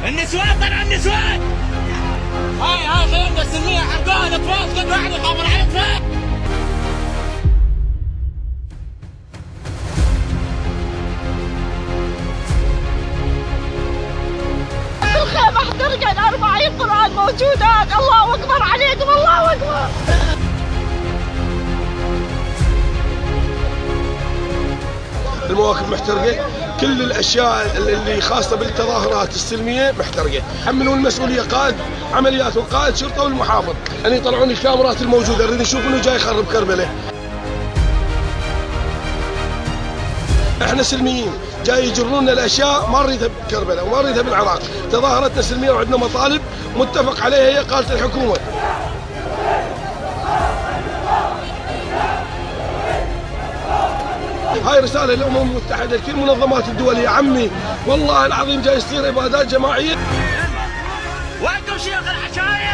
النسوان طلع النسوان. هاي خيمة السلمية حرقوها الاطفال، كل واحد يخابر على الاطفال. الخيمة احترقت 40 قرآن موجودات. الله اكبر عليكم، الله اكبر. المواقف محترقة، كل الاشياء اللي خاصه بالتظاهرات السلميه محترقه، حملوا المسؤوليه قائد عمليات وقائد شرطه والمحافظ ان يطلعون الكاميرات الموجوده، نريد نشوف انه جاي يخرب كربلاء. احنا سلميين، جاي يجرون لنا الاشياء ما نريدها بكربلاء وما نريدها بالعراق، تظاهرتنا سلميه وعندنا مطالب متفق عليها هي قالت الحكومه. هاي رسالة للأمم المتحدة لكل المنظمات الدولية، عمي والله العظيم جاي يصير عبادات جماعية. وينكم شيوخ العشاير؟